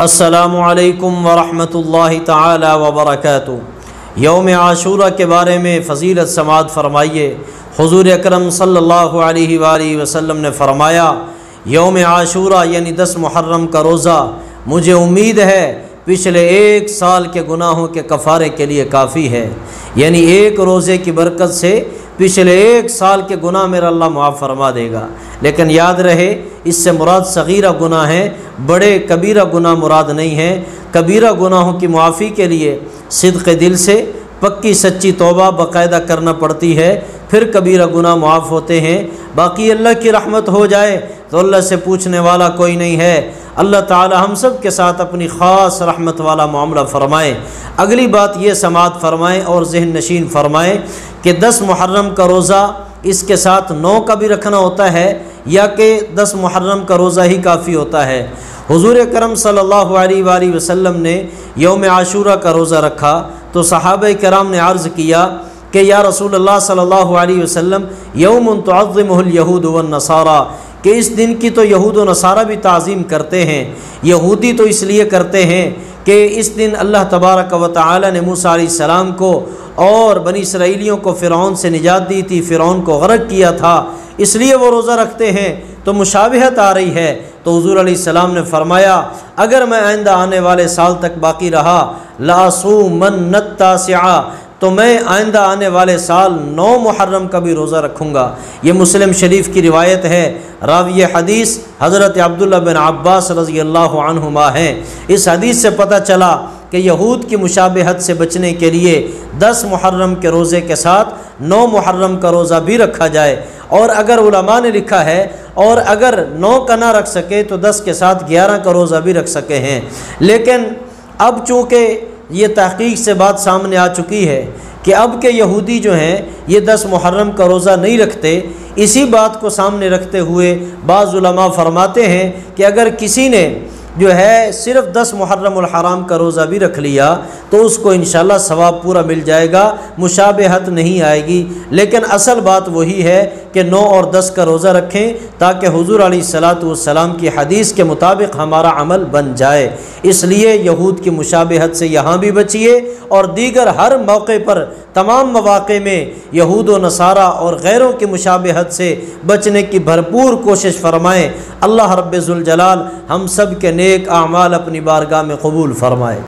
السلام علیکم ورحمۃ اللہ تعالی وبرکاتہ۔ یوم عاشورہ کے بارے میں فضیلت سماعت فرمائیے۔ حضور اکرم صلی اللہ علیہ وآلہ وسلم نے فرمایا، یوم عاشورہ یعنی 10 محرم کا روزہ مجھے امید ہے پچھلے 1 سال کے گناہوں کے کفارے کے لیے کافی ہے۔ یعنی ایک روزے کی برکت سے پچھلے 1 سال کے گناہ میرا اللہ معاف فرما دے گا۔ لیکن یاد رہے، اس سے مراد صغیرہ گناہ ہیں، بڑے کبیرہ گناہ مراد نہیں ہیں۔ کبیرہ گناہوں کی معافی کے لیے صدق دل سے پکی سچی توبہ باقاعدہ کرنا پڑتی ہے، پھر کبیرہ گناہ معاف ہوتے ہیں۔ باقی اللہ کی رحمت ہو جائے تو اللہ سے پوچھنے والا کوئی نہیں ہے۔ اللہ تعالی ہم سب کے ساتھ اپنی خاص رحمت والا معاملہ فرمائے۔ اگلی بات یہ سماعت فرمائیں اور ذہن نشین فرمائیں کہ 10 محرم کا روزہ اس کے ساتھ 9 کا بھی رکھنا ہوتا ہے یا کہ 10 محرم کا روزہ ہی کافی ہوتا ہے۔ حضور اکرم صلی اللہ علیہ وآلہ وسلم نے یوم عاشورہ کا روزہ رکھا تو صحابہ کرام نے عرض کیا کہ یا رسول اللہ صلی اللہ علیہ وسلم، یوم تعظمہ الیہود والنصارى، کہ اس دن کی تو یہود و نصارہ بھی تعظیم کرتے ہیں۔ یہودی تو اس لیے کرتے ہیں کہ اس دن اللہ تبارک و تعالی نے موسیٰ علیہ السلام کو اور بنی اسرائیلیوں کو فرعون سے نجات دی تھی، فرعون کو غرق کیا تھا، اس لیے وہ روزہ رکھتے ہیں، تو مشابہت آ رہی ہے۔ تو حضور علیہ السلام نے فرمایا، اگر میں آئندہ آنے والے سال تک باقی رہا لَأَصُومَنَّ التَّاسِعَ، تو میں آئندہ آنے والے سال 9 محرم کا بھی روزہ رکھوں گا۔ یہ مسلم شریف کی روایت ہے۔ راوی حدیث حضرت عبداللہ بن عباس رضی اللہ عنہما ہیں۔ اس حدیث سے پتہ چلا کہ یہود کی مشابہت سے بچنے کے لیے 10 محرم کے روزے کے ساتھ 9 محرم کا روزہ بھی رکھا جائے، اور اگر علماء نے لکھا ہے اور اگر 9 کا نہ رکھ سکے تو 10 کے ساتھ 11 کا روزہ بھی رکھ سکے ہیں۔ لیکن اب چونکہ یہ تحقیق سے بات سامنے آ چکی ہے کہ اب کے یہودی جو ہیں یہ 10 محرم کا روزہ نہیں رکھتے، اسی بات کو سامنے رکھتے ہوئے بعض علماء فرماتے ہیں کہ اگر کسی نے جو ہے صرف 10 محرم الحرام کا روزہ بھی رکھ لیا تو اس کو انشاءاللہ ثواب پورا مل جائے گا، مشابہت نہیں آئے گی۔ لیکن اصل بات وہی ہے کہ 9 اور 10 کا روزہ رکھیں تاکہ حضور علیہ السلام کی حدیث کے مطابق ہمارا عمل بن جائے۔ اس لیے یہود کی مشابہت سے یہاں بھی بچیے، اور دیگر ہر موقع پر تمام مواقع میں یہود و نصارہ اور غیروں کی مشابہت سے بچنے کی بھرپور کوشش فرمائیں۔ اللہ رب ذوالجلال ہم سب کے نیک اعمال اپنی بارگاہ میں قبول فرمائے۔